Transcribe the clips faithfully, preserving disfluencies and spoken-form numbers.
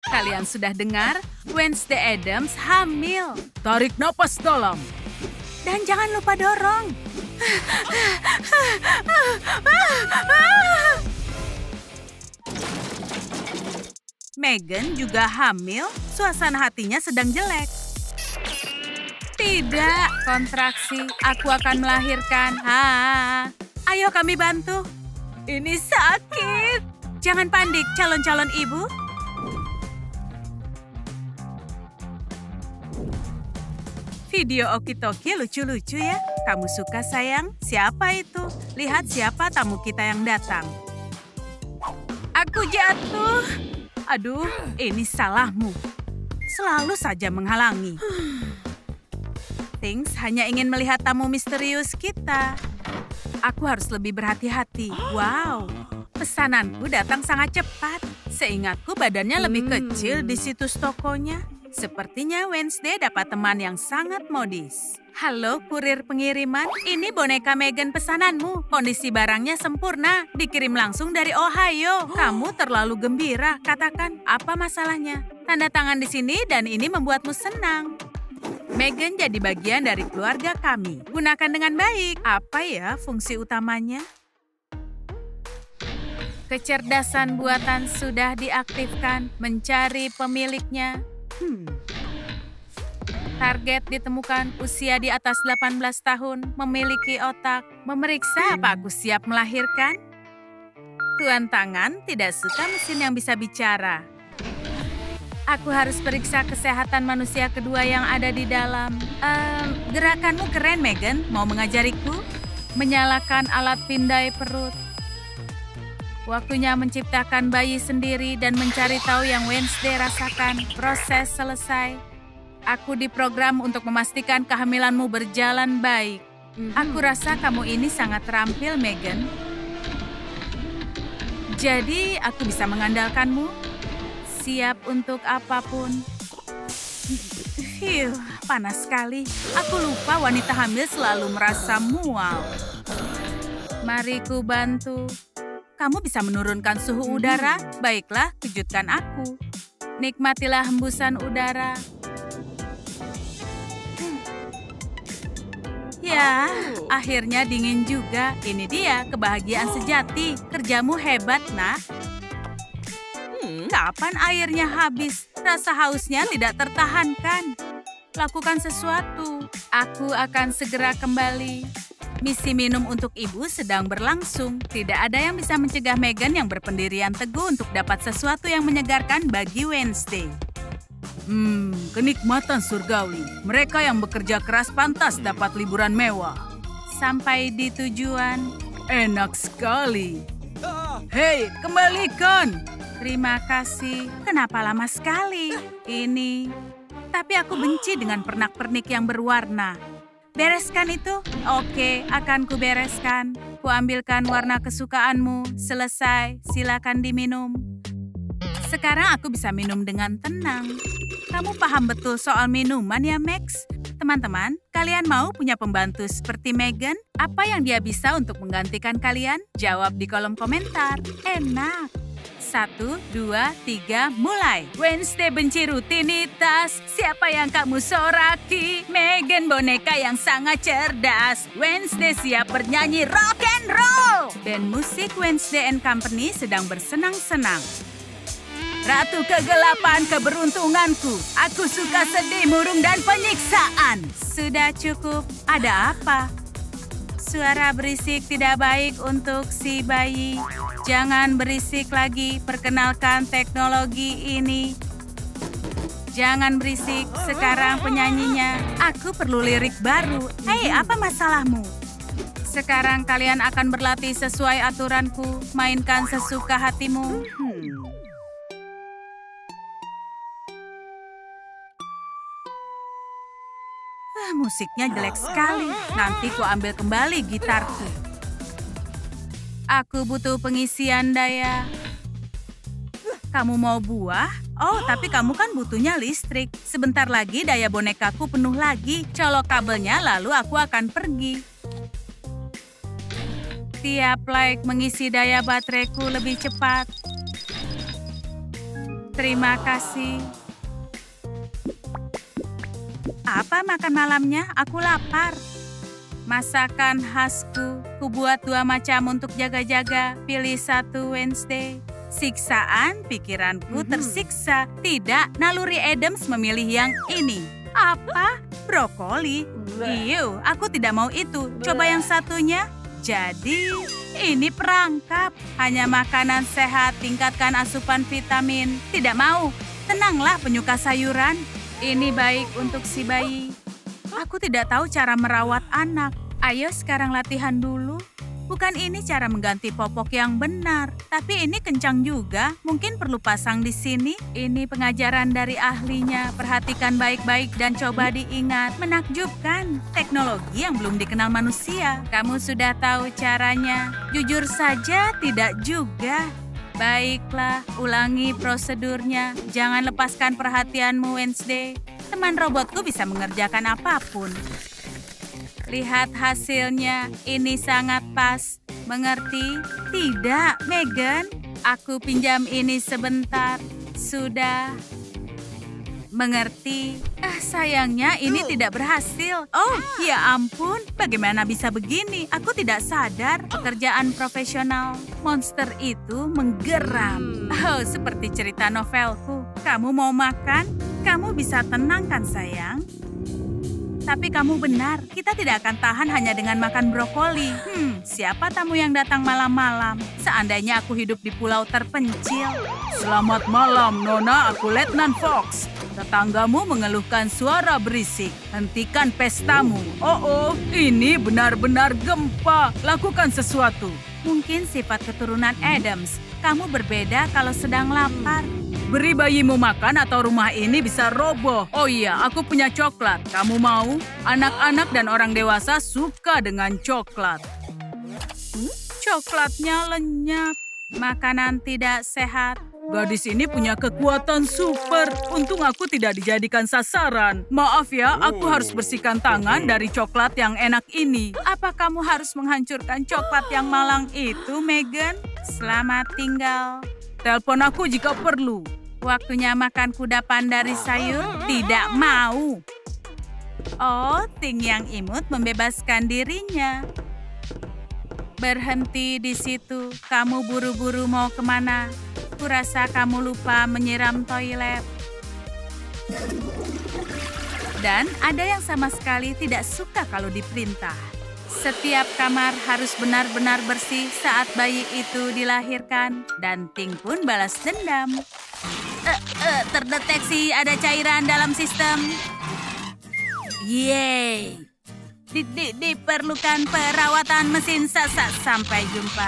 Kalian sudah dengar? Wednesday Addams hamil. Tarik napas dalam. Dan jangan lupa dorong. Megan juga hamil, suasana hatinya sedang jelek. Tidak, kontraksi. Aku akan melahirkan. Ha. Ayo kami bantu. Ini sakit. Jangan panik, calon-calon ibu. Video oki-toki lucu-lucu ya. Kamu suka sayang? Siapa itu? Lihat siapa tamu kita yang datang. Aku jatuh. Aduh, ini salahmu. Selalu saja menghalangi. Things hanya ingin melihat tamu misterius kita. Aku harus lebih berhati-hati. Wow, pesananku datang sangat cepat. Seingatku badannya lebih kecil di situs tokonya. Sepertinya Wednesday dapat teman yang sangat modis. Halo kurir pengiriman, ini boneka Megan pesananmu. Kondisi barangnya sempurna, dikirim langsung dari Ohio. Kamu terlalu gembira, katakan apa masalahnya? Tanda tangan di sini dan ini membuatmu senang. Megan jadi bagian dari keluarga kami. Gunakan dengan baik. Apa ya fungsi utamanya? Kecerdasan buatan sudah diaktifkan. Mencari pemiliknya. Hmm. Target ditemukan usia di atas delapan belas tahun, memiliki otak. Memeriksa apa aku siap melahirkan? Tuan tangan tidak suka mesin yang bisa bicara. Aku harus periksa kesehatan manusia kedua yang ada di dalam. Um, gerakanmu keren, Megan. Mau mengajariku? Menyalakan alat pindai perut. Waktunya menciptakan bayi sendiri dan mencari tahu yang Wednesday rasakan. Proses selesai. Aku diprogram untuk memastikan kehamilanmu berjalan baik. Aku rasa kamu ini sangat terampil, Megan. Jadi, aku bisa mengandalkanmu. Siap untuk apapun. Hiu, panas sekali. Aku lupa wanita hamil selalu merasa mual. Mari ku bantu. Kamu bisa menurunkan suhu udara? Baiklah, kejutkan aku. Nikmatilah hembusan udara. Ya, akhirnya dingin juga. Ini dia kebahagiaan sejati. Kerjamu hebat, nak. Kapan airnya habis? Rasa hausnya tidak tertahankan. Lakukan sesuatu. Aku akan segera kembali. Misi minum untuk ibu sedang berlangsung. Tidak ada yang bisa mencegah Megan yang berpendirian teguh untuk dapat sesuatu yang menyegarkan bagi Wednesday. Hmm, kenikmatan surgawi. Mereka yang bekerja keras pantas dapat liburan mewah. Sampai di tujuan. Enak sekali. Hei, kembalikan. Terima kasih. Kenapa lama sekali? Ini. Tapi aku benci dengan pernak-pernik yang berwarna. Bereskan itu? Oke, akan kubereskan. Kuambilkan warna kesukaanmu. Selesai, silakan diminum. Sekarang aku bisa minum dengan tenang. Kamu paham betul soal minuman ya, Max? Teman-teman, kalian mau punya pembantu seperti Megan? Apa yang dia bisa untuk menggantikan kalian? Jawab di kolom komentar. Enak. Satu, dua, tiga, mulai. Wednesday benci rutinitas. Siapa yang kamu soraki? Megan boneka yang sangat cerdas. Wednesday siap bernyanyi rock and roll. Band musik Wednesday and Company sedang bersenang-senang. Ratu kegelapan keberuntunganku. Aku suka sedih, murung, dan penyiksaan. Sudah cukup. Ada apa? Suara berisik tidak baik untuk si bayi. Jangan berisik lagi, perkenalkan teknologi ini. Jangan berisik, sekarang penyanyinya. Aku perlu lirik baru. Hei, apa masalahmu? Sekarang kalian akan berlatih sesuai aturanku. Mainkan sesuka hatimu. Hmm. Ah, musiknya jelek sekali. Nanti ku ambil kembali gitarku. Aku butuh pengisian daya. Kamu mau buah? Oh, tapi kamu kan butuhnya listrik. Sebentar lagi daya bonekaku penuh lagi. Colok kabelnya lalu aku akan pergi. Tiap like mengisi daya bateraiku lebih cepat. Terima kasih. Apa makan malamnya? Aku lapar. Masakan khasku. Ku buat dua macam untuk jaga-jaga. Pilih satu, Wednesday. Siksaan, pikiranku tersiksa. Tidak, naluri Adams memilih yang ini. Apa? Brokoli? Iu, aku tidak mau itu. Coba yang satunya. Jadi, ini perangkap. Hanya makanan sehat, tingkatkan asupan vitamin. Tidak mau. Tenanglah penyuka sayuran. Ini baik untuk si bayi. Aku tidak tahu cara merawat anak. Ayo sekarang latihan dulu. Bukan ini cara mengganti popok yang benar. Tapi ini kencang juga. Mungkin perlu pasang di sini. Ini pengajaran dari ahlinya. Perhatikan baik-baik dan coba diingat. Menakjubkan. Teknologi yang belum dikenal manusia. Kamu sudah tahu caranya. Jujur saja tidak juga. Baiklah, ulangi prosedurnya. Jangan lepaskan perhatianmu, Wednesday. Teman robotku bisa mengerjakan apapun. Lihat hasilnya, ini sangat pas. Mengerti? Tidak, Megan. Aku pinjam ini sebentar. Sudah. Mengerti? Ah, sayangnya ini tidak berhasil. Oh, ya ampun. Bagaimana bisa begini? Aku tidak sadar. Pekerjaan profesional. Monster itu menggeram. Oh, seperti cerita novelku. Kamu mau makan? Kamu bisa tenang kan, sayang? Tapi kamu benar, kita tidak akan tahan hanya dengan makan brokoli. Hmm, siapa tamu yang datang malam-malam? Seandainya aku hidup di pulau terpencil. Selamat malam, Nona. Aku Letnan Fox. Tetanggamu mengeluhkan suara berisik. Hentikan pestamu. Oh, oh, ini benar-benar gempa. Lakukan sesuatu. Mungkin sifat keturunan Adams. Kamu berbeda kalau sedang lapar. Beri bayimu makan atau rumah ini bisa roboh. Oh iya, aku punya coklat. Kamu mau? Anak-anak dan orang dewasa suka dengan coklat. Hmm? Coklatnya lenyap. Makanan tidak sehat. Gadis ini punya kekuatan super. Untung aku tidak dijadikan sasaran. Maaf ya, aku harus bersihkan tangan dari coklat yang enak ini. Apa kamu harus menghancurkan coklat yang malang itu, Megan? Selamat tinggal. Telepon aku jika perlu. Waktunya makan kudapan dari sayur? Tidak mau. Oh, Ting yang imut membebaskan dirinya. Berhenti di situ. Kamu buru-buru mau kemana? Kurasa kamu lupa menyiram toilet. Dan ada yang sama sekali tidak suka kalau diperintah. Setiap kamar harus benar-benar bersih saat bayi itu dilahirkan. Dan Ting pun balas dendam. Uh, uh, terdeteksi ada cairan dalam sistem. Yeay. Di, di, diperlukan perawatan mesin sasa. Sampai jumpa.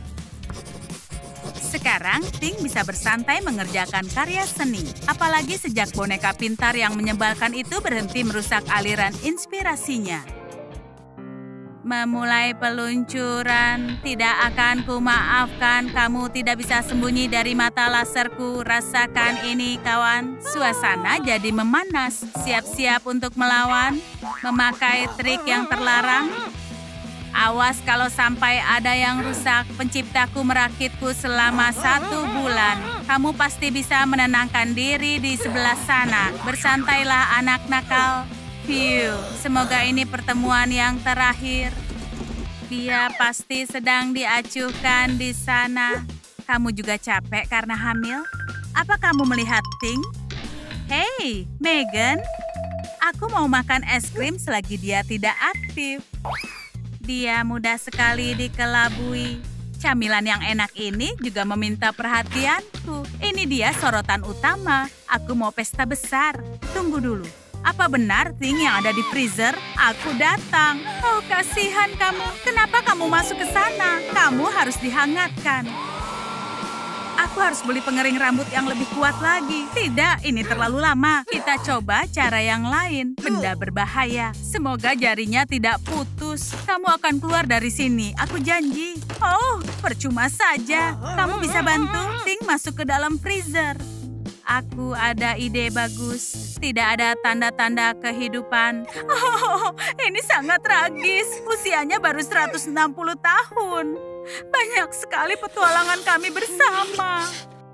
Sekarang, Ting bisa bersantai mengerjakan karya seni. Apalagi sejak boneka pintar yang menyebalkan itu berhenti merusak aliran inspirasinya. Memulai peluncuran, tidak akan kumaafkan. Kamu tidak bisa sembunyi dari mata laserku. Rasakan ini, kawan. Suasana jadi memanas. Siap-siap untuk melawan. Memakai trik yang terlarang. Awas kalau sampai ada yang rusak. Penciptaku merakitku selama satu bulan. Kamu pasti bisa menenangkan diri di sebelah sana. Bersantailah, anak nakal. Phew, semoga ini pertemuan yang terakhir. Dia pasti sedang diacuhkan di sana. Kamu juga capek karena hamil? Apa kamu melihat Ting? Hei, Megan. Aku mau makan es krim selagi dia tidak aktif. Dia mudah sekali dikelabui. Camilan yang enak ini juga meminta perhatianku. Ini dia sorotan utama. Aku mau pesta besar. Tunggu dulu. Apa benar Ting yang ada di freezer? Aku datang. Oh, kasihan kamu. Kenapa kamu masuk ke sana? Kamu harus dihangatkan. Aku harus beli pengering rambut yang lebih kuat lagi. Tidak, ini terlalu lama. Kita coba cara yang lain. Benda berbahaya. Semoga jarinya tidak putus. Kamu akan keluar dari sini. Aku janji. Oh, percuma saja. Kamu bisa bantu Ting masuk ke dalam freezer. Aku ada ide bagus. Tidak ada tanda-tanda kehidupan. Oh, ini sangat tragis. Usianya baru seratus enam puluh tahun. Banyak sekali petualangan kami bersama.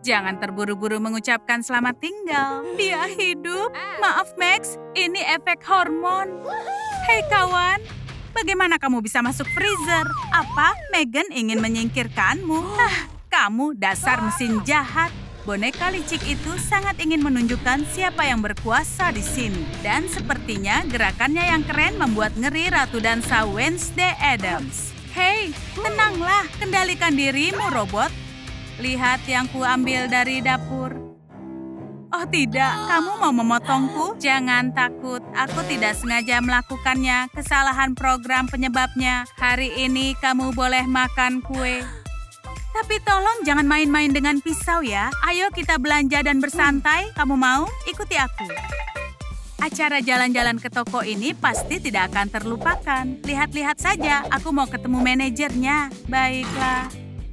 Jangan terburu-buru mengucapkan selamat tinggal. Dia hidup. Maaf Max, ini efek hormon. Hei kawan, bagaimana kamu bisa masuk freezer? Apa Megan ingin menyingkirkanmu? Ah, kamu dasar mesin jahat. Boneka licik itu sangat ingin menunjukkan siapa yang berkuasa di sini. Dan sepertinya gerakannya yang keren membuat ngeri Ratu Dansa Wednesday Addams. Hei, tenanglah, kendalikan dirimu, robot. Lihat yang kuambil dari dapur. Oh tidak, kamu mau memotongku? Jangan takut, aku tidak sengaja melakukannya. Kesalahan program penyebabnya. Hari ini kamu boleh makan kue. Tapi tolong jangan main-main dengan pisau ya. Ayo kita belanja dan bersantai. Kamu mau? Ikuti aku. Acara jalan-jalan ke toko ini pasti tidak akan terlupakan. Lihat-lihat saja, aku mau ketemu manajernya. Baiklah.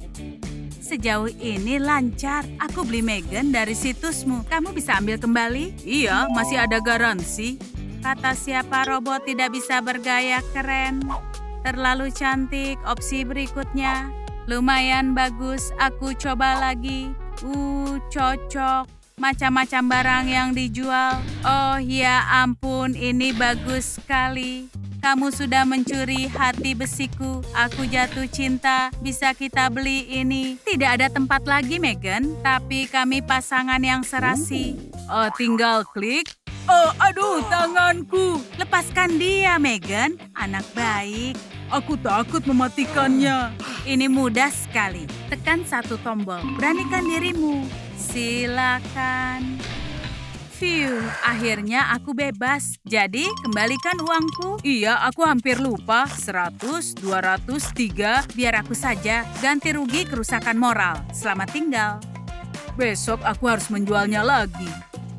Sejauh ini lancar. Aku beli Megan dari situsmu. Kamu bisa ambil kembali? Iya, masih ada garansi. Kata siapa robot tidak bisa bergaya keren? Terlalu cantik. Opsi berikutnya. Lumayan bagus, aku coba lagi. Uh, cocok. Macam-macam barang yang dijual. Oh ya ampun, ini bagus sekali. Kamu sudah mencuri hati besiku. Aku jatuh cinta. Bisa kita beli ini? Tidak ada tempat lagi, Megan. Tapi kami pasangan yang serasi. Oh, tinggal klik. Oh, aduh, tanganku. Lepaskan dia, Megan. Anak baik. Aku takut mematikannya. Ini mudah sekali. Tekan satu tombol. Beranikan dirimu. Silakan. Phew, akhirnya aku bebas. Jadi, kembalikan uangku. Iya, aku hampir lupa. Seratus, dua ratus, tiga. Biar aku saja. Ganti rugi kerusakan moral. Selamat tinggal. Besok aku harus menjualnya lagi.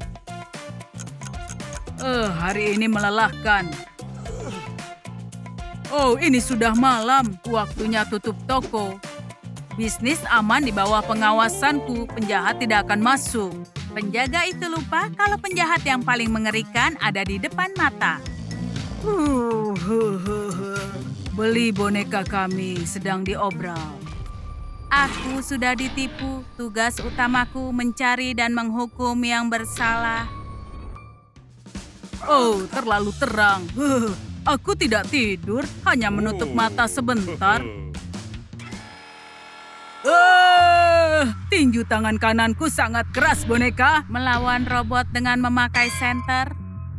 Eh, uh, hari ini melelahkan. Oh, ini sudah malam. Waktunya tutup toko. Bisnis aman di bawah pengawasanku. Penjahat tidak akan masuk. Penjaga itu lupa kalau penjahat yang paling mengerikan ada di depan mata. Beli boneka kami sedang diobral. Aku sudah ditipu. Tugas utamaku mencari dan menghukum yang bersalah. Oh, terlalu terang. Aku tidak tidur, hanya menutup mata sebentar. Uh, tinju tangan kananku sangat keras, boneka. Melawan robot dengan memakai senter.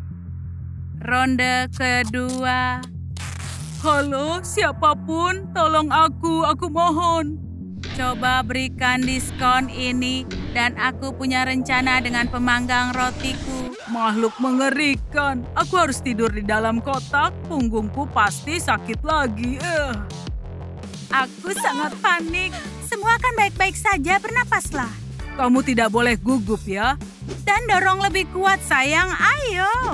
Ronde kedua. Halo, siapapun, tolong aku, aku mohon. Coba berikan diskon ini, dan aku punya rencana dengan pemanggang rotiku. Makhluk mengerikan. Aku harus tidur di dalam kotak. Punggungku pasti sakit lagi. Uh. Aku sangat panik. Semua akan baik-baik saja, bernapaslah. Kamu tidak boleh gugup ya. Dan dorong lebih kuat, sayang. Ayo.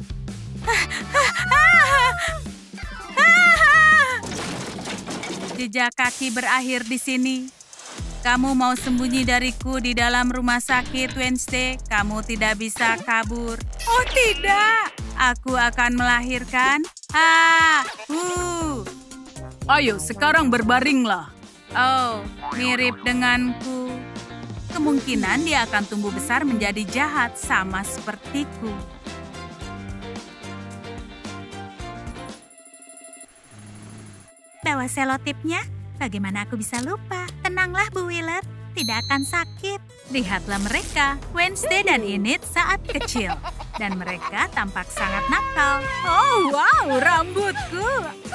Jejak kaki berakhir di sini. Kamu mau sembunyi dariku di dalam rumah sakit, Wednesday. Kamu tidak bisa kabur. Oh, tidak. Aku akan melahirkan. Ah, uh. Ayo, sekarang berbaringlah. Oh, mirip denganku. Kemungkinan dia akan tumbuh besar menjadi jahat sama sepertiku. Bawa selotipnya. Bagaimana aku bisa lupa? Tenanglah, Bu Wheeler. Tidak akan sakit. Lihatlah mereka, Wednesday dan Enid saat kecil. Dan mereka tampak sangat nakal. Oh, wow, rambutku.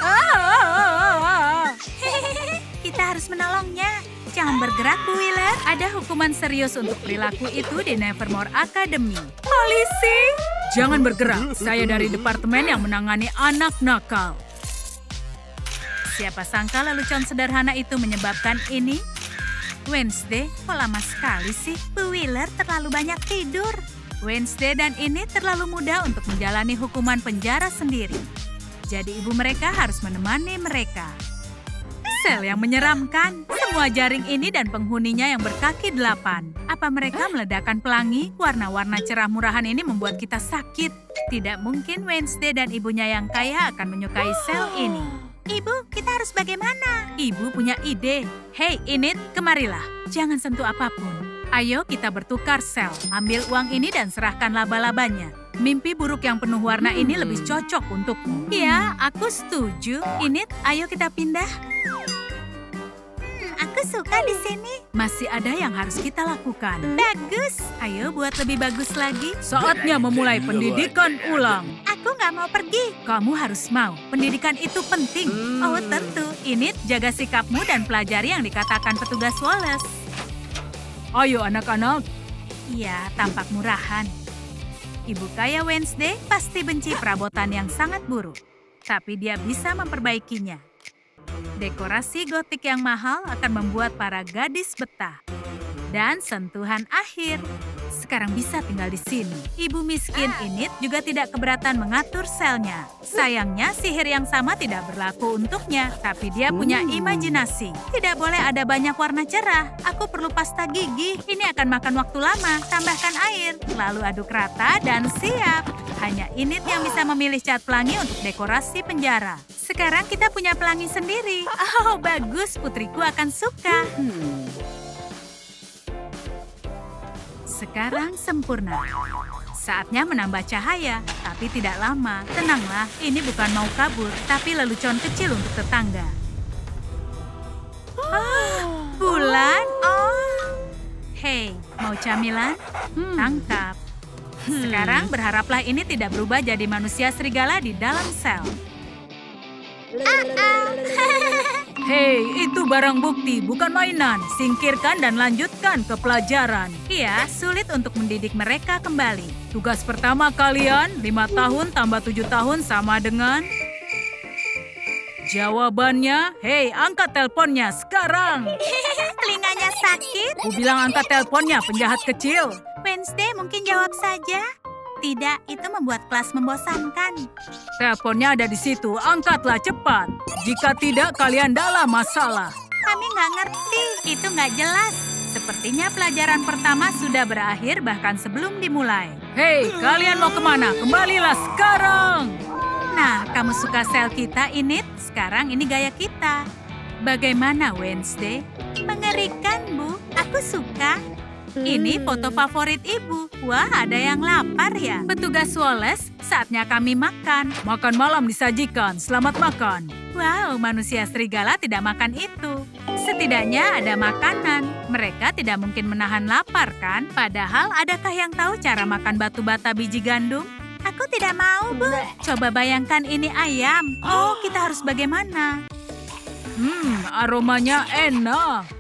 Ah. Kita harus menolongnya. Jangan bergerak, Bu Wheeler. Ada hukuman serius untuk perilaku itu di Nevermore Academy. Polisi! Jangan bergerak. Saya dari departemen yang menangani anak nakal. Siapa sangka lelucon sederhana itu menyebabkan ini? Wednesday, kok lama sekali sih? Bu Wheeler terlalu banyak tidur. Wednesday dan ini terlalu muda untuk menjalani hukuman penjara sendiri. Jadi ibu mereka harus menemani mereka. Sel yang menyeramkan. Semua jaring ini dan penghuninya yang berkaki delapan. Apa mereka meledakkan pelangi? Warna-warna cerah murahan ini membuat kita sakit. Tidak mungkin Wednesday dan ibunya yang kaya akan menyukai sel ini. Ibu, kita harus bagaimana? Ibu punya ide. Hei, Enid, kemarilah. Jangan sentuh apapun. Ayo kita bertukar sel. Ambil uang ini dan serahkan laba-labanya. Mimpi buruk yang penuh warna ini lebih cocok untukmu. Ya, aku setuju. Init, ayo kita pindah. Aku suka di sini. Masih ada yang harus kita lakukan. Bagus. Ayo buat lebih bagus lagi. Saatnya memulai pendidikan ulang. Aku nggak mau pergi. Kamu harus mau. Pendidikan itu penting. Oh tentu. Init, jaga sikapmu dan pelajari yang dikatakan petugas Wallace. Ayo anak-anak. Iya, tampak murahan. Ibu kaya Wednesday pasti benci perabotan yang sangat buruk. Tapi dia bisa memperbaikinya. Dekorasi gotik yang mahal akan membuat para gadis betah. Dan sentuhan akhir. Sekarang bisa tinggal di sini. Ibu miskin Init juga tidak keberatan mengatur selnya. Sayangnya sihir yang sama tidak berlaku untuknya. Tapi dia punya imajinasi. Tidak boleh ada banyak warna cerah. Aku perlu pasta gigi. Ini akan makan waktu lama. Tambahkan air. Lalu aduk rata dan siap. Hanya Init yang bisa memilih cat pelangi untuk dekorasi penjara. Sekarang kita punya pelangi sendiri. Oh, bagus. Putriku akan suka. Sekarang sempurna. Saatnya menambah cahaya, tapi tidak lama. Tenanglah, ini bukan mau kabur, tapi lelucon kecil untuk tetangga. Ah, bulan? Oh. Hei, mau camilan? Tangkap. Sekarang berharaplah ini tidak berubah jadi manusia serigala di dalam sel. Hei, itu barang bukti, bukan mainan. Singkirkan dan lanjutkan ke pelajaran. Iya, sulit untuk mendidik mereka kembali. Tugas pertama kalian, lima tahun tambah tujuh tahun sama dengan... Jawabannya, hei, angkat teleponnya sekarang. Telinganya sakit. Ku bilang angkat teleponnya, penjahat kecil. Wednesday mungkin jawab saja. Tidak, itu membuat kelas membosankan. Teleponnya ada di situ, angkatlah cepat. Jika tidak, kalian dalam masalah. Kami nggak ngerti, itu nggak jelas. Sepertinya pelajaran pertama sudah berakhir bahkan sebelum dimulai. Hei, kalian mau kemana? Kembalilah sekarang. Nah, kamu suka sel kita, Init? Sekarang ini gaya kita. Bagaimana, Wednesday? Mengerikan, Bu. Aku suka. Ini foto favorit ibu. Wah, ada yang lapar ya. Petugas Wallace, saatnya kami makan. Makan malam disajikan. Selamat makan. Wow, manusia serigala tidak makan itu. Setidaknya ada makanan. Mereka tidak mungkin menahan lapar, kan? Padahal, adakah yang tahu cara makan batu bata biji gandum? Aku tidak mau, Bu. Coba bayangkan ini ayam. Oh, kita harus bagaimana? Hmm, aromanya enak.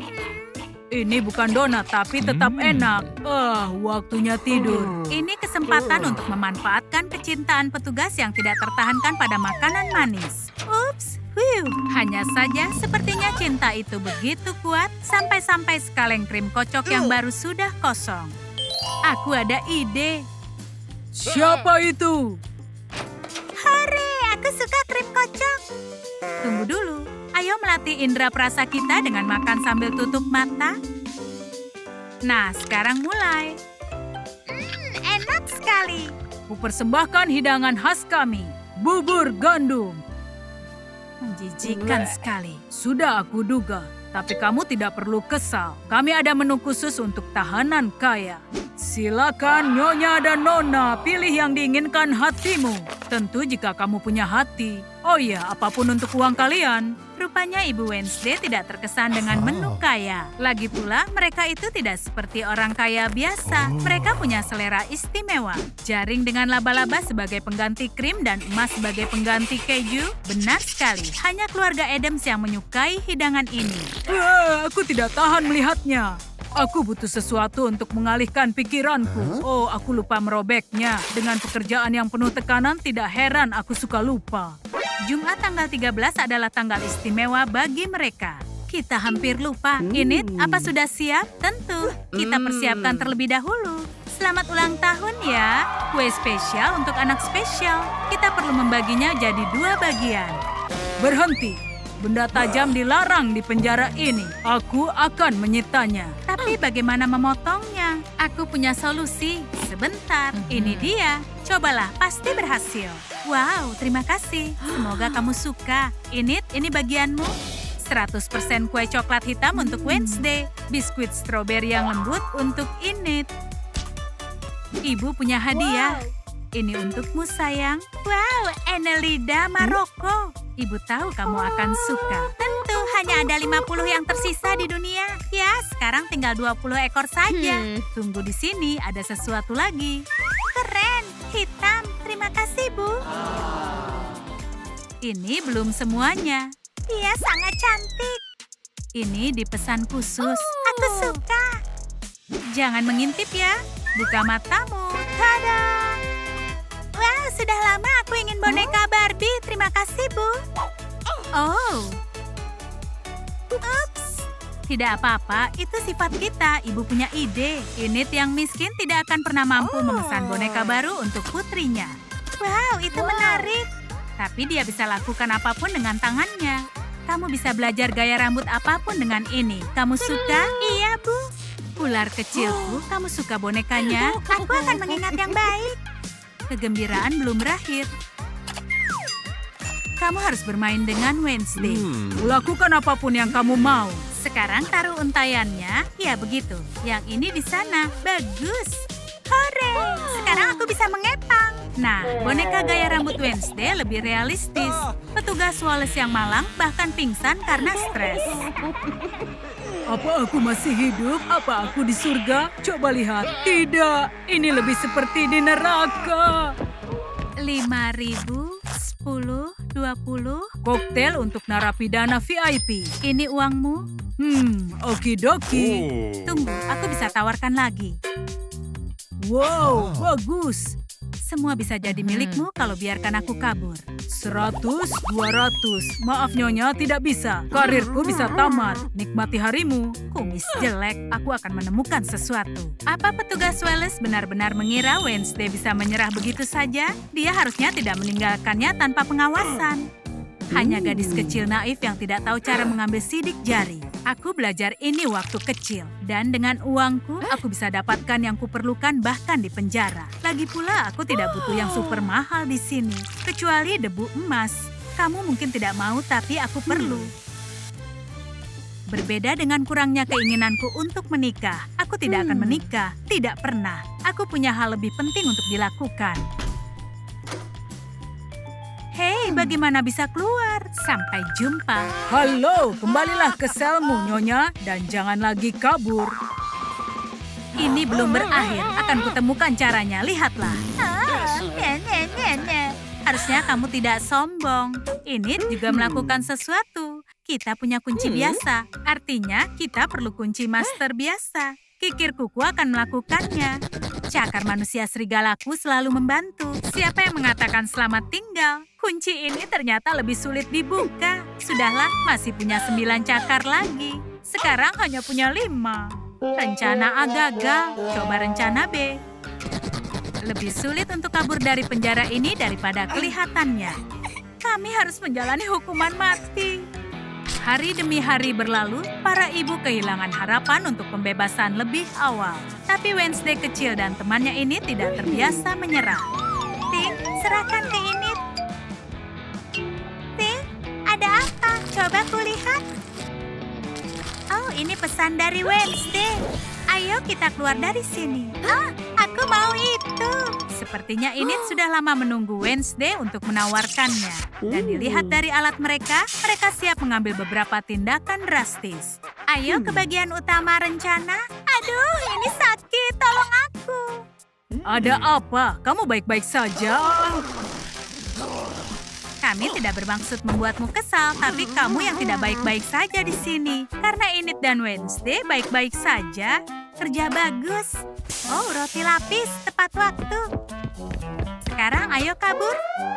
Ini bukan donat, tapi tetap hmm. enak. Ah, waktunya tidur. Ini kesempatan untuk memanfaatkan kecintaan petugas yang tidak tertahankan pada makanan manis. Ups, whew. Hanya saja sepertinya cinta itu begitu kuat sampai-sampai sekaleng krim kocok yang baru sudah kosong. Aku ada ide. Siapa itu? Hore, aku suka krim kocok. Tunggu dulu. Ayo melatih indera perasa kita dengan makan sambil tutup mata. Nah, sekarang mulai. Hmm, enak sekali. Kupersembahkan hidangan khas kami, bubur gandum. Menjijikan sekali. Sudah aku duga, tapi kamu tidak perlu kesal. Kami ada menu khusus untuk tahanan kaya. Silakan Nyonya dan Nona, pilih yang diinginkan hatimu. Tentu jika kamu punya hati. Oh iya, apapun untuk uang kalian. Rupanya Ibu Wednesday tidak terkesan dengan menu kaya. Lagi pula, mereka itu tidak seperti orang kaya biasa. Mereka punya selera istimewa. Jaring dengan laba-laba sebagai pengganti krim dan emas sebagai pengganti keju. Benar sekali, hanya keluarga Adams yang menyukai hidangan ini. Uh, aku tidak tahan melihatnya. Aku butuh sesuatu untuk mengalihkan pikiranku. Oh, aku lupa merobeknya. Dengan pekerjaan yang penuh tekanan, tidak heran aku suka lupa. Jumat tanggal tiga belas adalah tanggal istimewa bagi mereka. Kita hampir lupa. Init, apa sudah siap? Tentu. Kita persiapkan terlebih dahulu. Selamat ulang tahun ya. Kue spesial untuk anak spesial. Kita perlu membaginya jadi dua bagian. Berhenti. Benda tajam dilarang di penjara ini. Aku akan menyitanya. Tapi bagaimana memotongnya? Aku punya solusi. Sebentar, ini dia. Cobalah, pasti berhasil. Wow, terima kasih. Semoga kamu suka. Init, ini bagianmu. seratus persen kue coklat hitam untuk Wednesday. Biskuit stroberi yang lembut untuk Enid. Ibu punya hadiah. Ini untukmu, sayang. Wow, Enelida Maroko. Ibu tahu kamu akan suka. Tentu hanya ada lima puluh yang tersisa di dunia. Ya, sekarang tinggal dua puluh ekor saja. Hmm. Tunggu di sini, ada sesuatu lagi. Keren, hitam. Terima kasih, Bu. Ini belum semuanya. Iya, sangat cantik. Ini dipesan khusus. Aku suka. Jangan mengintip ya. Buka matamu. Tada! Wah, sudah lama aku ingin boneka Barbie. Terima kasih, Bu. Oh. Ups. Tidak apa-apa, itu sifat kita. Ibu punya ide. Enid yang miskin tidak akan pernah mampu memesan boneka baru untuk putrinya. Wow, itu menarik. Tapi dia bisa lakukan apapun dengan tangannya. Kamu bisa belajar gaya rambut apapun dengan ini. Kamu suka? Iya, Bu. Ular kecilku, kamu suka bonekanya? Aku akan mengingat yang baik. Kegembiraan belum berakhir. Kamu harus bermain dengan Wednesday. Hmm. Lakukan apapun yang kamu mau. Sekarang taruh untayannya. Ya, begitu. Yang ini di sana. Bagus. Hore! Sekarang aku bisa mengepang. Nah, boneka gaya rambut Wednesday lebih realistis. Petugas Wallace yang malang bahkan pingsan karena stres. Apa aku masih hidup? Apa aku di surga? Coba lihat. Tidak, ini lebih seperti di neraka. Lima ribu, sepuluh, dua puluh. Koktail untuk narapidana V I P. Ini uangmu? Hmm, okidoki. Oh. Tunggu, aku bisa tawarkan lagi. Wow, bagus. Semua bisa jadi milikmu kalau biarkan aku kabur. Seratus, dua ratus. Maaf Nyonya, tidak bisa. Karirku bisa tamat. Nikmati harimu. Kumis jelek, aku akan menemukan sesuatu. Apa petugas Wallace benar-benar mengira Wednesday bisa menyerah begitu saja? Dia harusnya tidak meninggalkannya tanpa pengawasan. Hanya gadis kecil naif yang tidak tahu cara mengambil sidik jari. Aku belajar ini waktu kecil. Dan dengan uangku, aku bisa dapatkan yang kuperlukan bahkan di penjara. Lagi pula, aku tidak butuh yang super mahal di sini. Kecuali debu emas. Kamu mungkin tidak mau, tapi aku perlu. Berbeda dengan kurangnya keinginanku untuk menikah. Aku tidak akan menikah. Tidak pernah. Aku punya hal lebih penting untuk dilakukan. Hei, bagaimana bisa keluar? Sampai jumpa. Halo, kembalilah ke selmu, Nyonya. Dan jangan lagi kabur. Ini belum berakhir. Akan kutemukan caranya. Lihatlah. Oh, nye, nye, nye, nye. Harusnya kamu tidak sombong. Enid juga melakukan sesuatu. Kita punya kunci biasa. Artinya, kita perlu kunci master biasa. Kikir kuku akan melakukannya. Cakar manusia serigalaku selalu membantu. Siapa yang mengatakan selamat tinggal? Kunci ini ternyata lebih sulit dibuka. Sudahlah, masih punya sembilan cakar lagi. Sekarang hanya punya lima. Rencana A gagal. Coba rencana B. Lebih sulit untuk kabur dari penjara ini daripada kelihatannya. Kami harus menjalani hukuman mati. Hari demi hari berlalu, para ibu kehilangan harapan untuk pembebasan lebih awal. Tapi Wednesday kecil dan temannya ini tidak terbiasa menyerah. Ting, serahkan ke ini. Ting, ada apa? Coba kulihat. Oh, ini pesan dari Wednesday. Ayo kita keluar dari sini. Ah, aku mau itu. Sepertinya Enid sudah lama menunggu Wednesday untuk menawarkannya. Dan dilihat dari alat mereka, mereka siap mengambil beberapa tindakan drastis. Ayo ke bagian utama rencana. Aduh, ini sakit. Tolong aku. Ada apa? Kamu baik-baik saja? Kami tidak bermaksud membuatmu kesal, tapi kamu yang tidak baik-baik saja di sini. Karena Enid dan Wednesday baik-baik saja. Kerja bagus. Oh, roti lapis. Tepat waktu. Sekarang ayo kabur.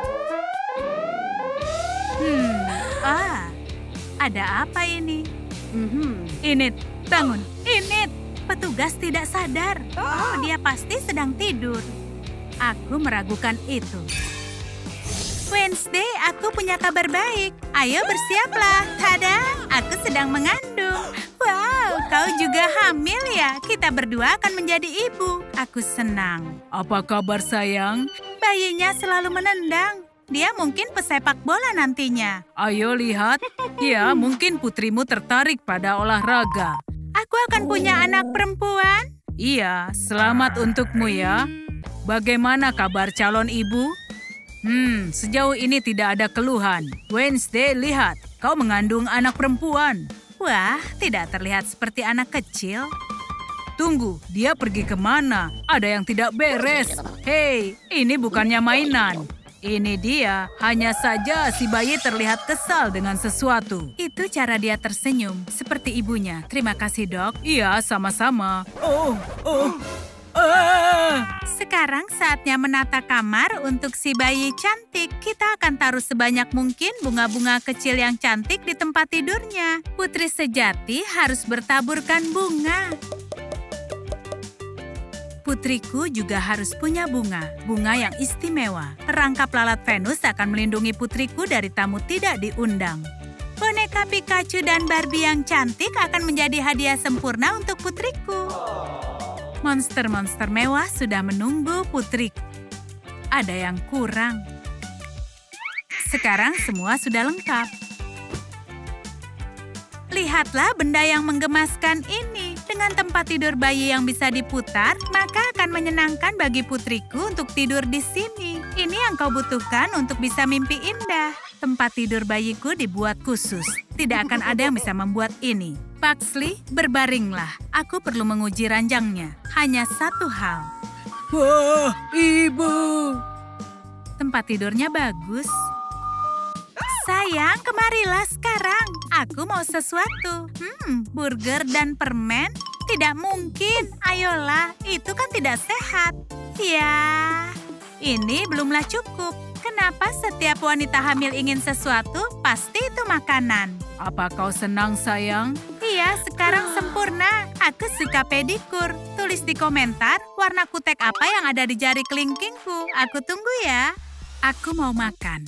Hmm, ah, ada apa ini? Enid, bangun. Enid, petugas tidak sadar. Oh, dia pasti sedang tidur. Aku meragukan itu. Wednesday, aku punya kabar baik. Ayo bersiaplah. Tada, aku sedang mengandung. Wow, kau juga hamil ya? Kita berdua akan menjadi ibu. Aku senang. Apa kabar sayang? Bayinya selalu menendang. Dia mungkin pesepak bola nantinya. Ayo lihat. Ya, mungkin putrimu tertarik pada olahraga. Aku akan punya anak perempuan. Iya, selamat untukmu ya. Bagaimana kabar calon ibu? Hmm, sejauh ini tidak ada keluhan. Wednesday, lihat. Kau mengandung anak perempuan. Wah, tidak terlihat seperti anak kecil. Tunggu, dia pergi kemana? Ada yang tidak beres. Hei, ini bukannya mainan. Ini dia, hanya saja si bayi terlihat kesal dengan sesuatu. Itu cara dia tersenyum, seperti ibunya. Terima kasih, Dok. Iya, sama-sama. Oh, oh, ah. Sekarang saatnya menata kamar untuk si bayi cantik. Kita akan taruh sebanyak mungkin bunga-bunga kecil yang cantik di tempat tidurnya. Putri sejati harus bertaburkan bunga. Putriku juga harus punya bunga, bunga yang istimewa. Perangkap lalat Venus akan melindungi putriku dari tamu tidak diundang. Boneka Pikachu dan Barbie yang cantik akan menjadi hadiah sempurna untuk putriku. Monster-monster mewah sudah menunggu putriku. Ada yang kurang. Sekarang semua sudah lengkap. Lihatlah benda yang menggemaskan ini. Dengan tempat tidur bayi yang bisa diputar, maka akan menyenangkan bagi putriku untuk tidur di sini. Ini yang kau butuhkan untuk bisa mimpi indah. Tempat tidur bayiku dibuat khusus. Tidak akan ada yang bisa membuat ini. Pugsley, berbaringlah. Aku perlu menguji ranjangnya. Hanya satu hal. Wah, ibu. Tempat tidurnya bagus. Sayang, kemarilah sekarang. Aku mau sesuatu. Hmm, burger dan permen? Tidak mungkin. Ayolah, itu kan tidak sehat. Ya, ini belumlah cukup. Kenapa setiap wanita hamil ingin sesuatu, pasti itu makanan. Apa kau senang, sayang? Iya, sekarang sempurna. Aku suka pedikur. Tulis di komentar warna kutek apa yang ada di jari kelingkingku. Aku tunggu ya. Aku mau makan.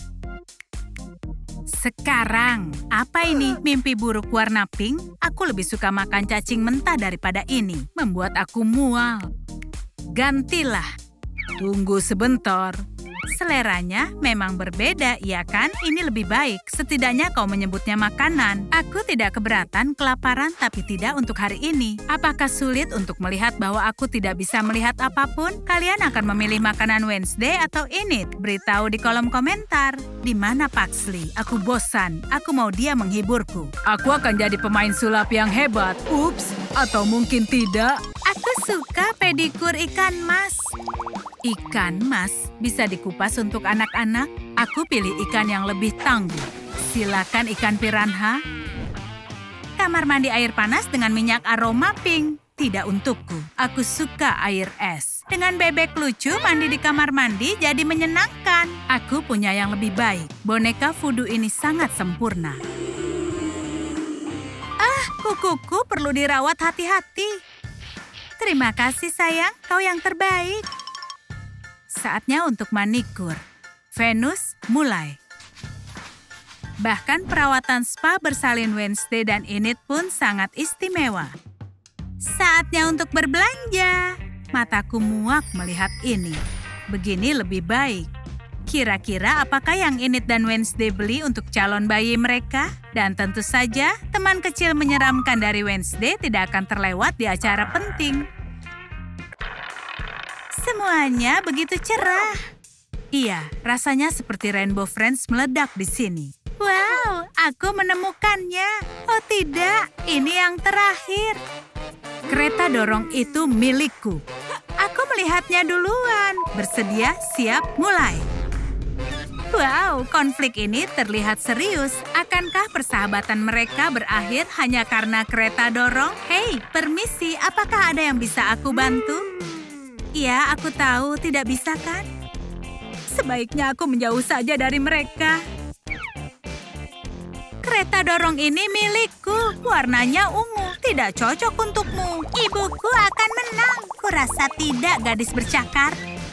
Sekarang, apa ini? Mimpi buruk warna pink? Aku lebih suka makan cacing mentah daripada ini. Membuat aku mual. Gantilah. Tunggu sebentar. Seleranya memang berbeda, ya kan? Ini lebih baik. Setidaknya kau menyebutnya makanan. Aku tidak keberatan, kelaparan, tapi tidak untuk hari ini. Apakah sulit untuk melihat bahwa aku tidak bisa melihat apapun? Kalian akan memilih makanan Wednesday atau Enid? Beritahu di kolom komentar. Di mana Pugsley? Aku bosan. Aku mau dia menghiburku. Aku akan jadi pemain sulap yang hebat. Ups, atau mungkin tidak. Aku suka pedikur ikan mas. Ikan mas bisa dikupas untuk anak-anak. Aku pilih ikan yang lebih tangguh. Silakan ikan piranha. Kamar mandi air panas dengan minyak aroma pink. Tidak untukku. Aku suka air es. Dengan bebek lucu mandi di kamar mandi jadi menyenangkan. Aku punya yang lebih baik. Boneka voodoo ini sangat sempurna. Ah, kukuku perlu dirawat hati-hati. Terima kasih sayang, kau yang terbaik. Saatnya untuk manikur. Venus, mulai. Bahkan perawatan spa bersalin Wednesday dan Enid pun sangat istimewa. Saatnya untuk berbelanja. Mataku muak melihat ini. Begini lebih baik. Kira-kira apakah yang Enid dan Wednesday beli untuk calon bayi mereka? Dan tentu saja, teman kecil menyeramkan dari Wednesday tidak akan terlewat di acara penting. Semuanya begitu cerah. Iya, rasanya seperti Rainbow Friends meledak di sini. Wow, aku menemukannya. Oh tidak, ini yang terakhir. Kereta dorong itu milikku. Aku melihatnya duluan. Bersedia, siap, mulai. Wow, konflik ini terlihat serius. Akankah persahabatan mereka berakhir hanya karena kereta dorong? Hei, permisi, apakah ada yang bisa aku bantu? Iya, aku tahu, tidak bisa kan? Sebaiknya aku menjauh saja dari mereka. Kereta dorong ini milikku. Warnanya ungu, tidak cocok untukmu. Ibuku akan menang. Kurasa tidak, gadis bercakar.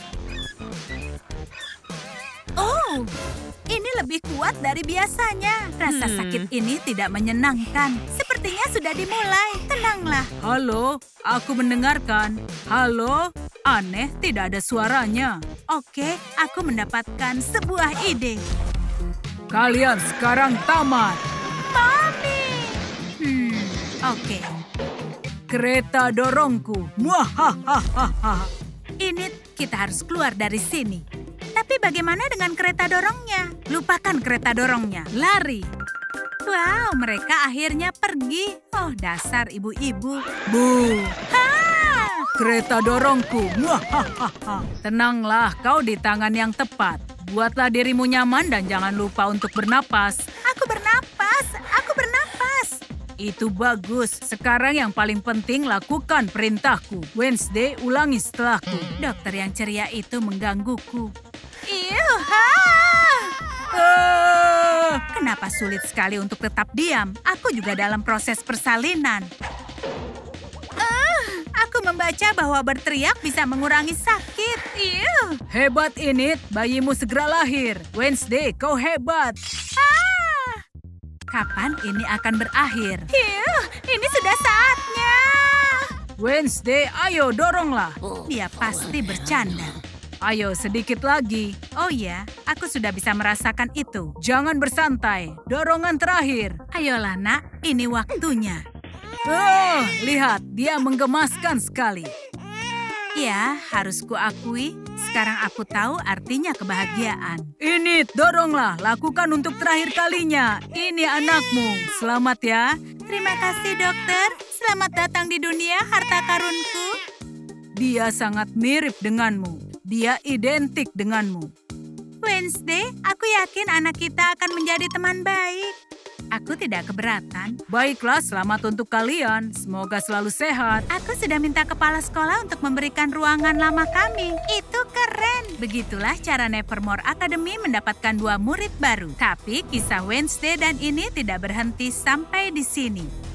Oh, ini lebih kuat dari biasanya. Rasa Hmm. sakit ini tidak menyenangkan. Sepertinya sudah dimulai. Tenanglah. Halo, aku mendengarkan. Halo, Aneh, tidak ada suaranya. Oke, aku mendapatkan sebuah ide. Kalian sekarang tamat. Mami! Hmm, oke. Kereta dorongku. Muahahaha. Ini kita harus keluar dari sini. Tapi bagaimana dengan kereta dorongnya? Lupakan kereta dorongnya. Lari. Wow, mereka akhirnya pergi. Oh, dasar ibu-ibu. Bu. Ah! Kereta dorongku. Muahahaha. Tenanglah, kau di tangan yang tepat. Buatlah dirimu nyaman dan jangan lupa untuk bernapas. Aku bernapas, aku bernapas. Itu bagus. Sekarang yang paling penting lakukan perintahku. Wednesday, ulangi setelahku. Dokter yang ceria itu menggangguku. Iuh, Ah! Kenapa sulit sekali untuk tetap diam? Aku juga dalam proses persalinan. Ah, aku membaca bahwa berteriak bisa mengurangi sakit. Iuh. Hebat Enid, bayimu segera lahir. Wednesday, kau hebat. Ah! Kapan ini akan berakhir? Iuh, ini sudah saatnya. Wednesday, ayo doronglah. Dia pasti bercanda. Ayo sedikit lagi. Oh ya, aku sudah bisa merasakan itu. Jangan bersantai. Dorongan terakhir. Ayolah nak, ini waktunya. Oh, lihat, dia menggemaskan sekali. Ya, harus kuakui, sekarang aku tahu artinya kebahagiaan. Ini, doronglah. Lakukan untuk terakhir kalinya. Ini anakmu. Selamat ya. Terima kasih dokter. Selamat datang di dunia harta karunku. Dia sangat mirip denganmu. Dia identik denganmu. Wednesday, aku yakin anak kita akan menjadi teman baik. Aku tidak keberatan. Baiklah, selamat untuk kalian. Semoga selalu sehat. Aku sudah minta kepala sekolah untuk memberikan ruangan lama kami. Itu keren. Begitulah cara Nevermore Academy mendapatkan dua murid baru. Tapi kisah Wednesday dan ini tidak berhenti sampai di sini.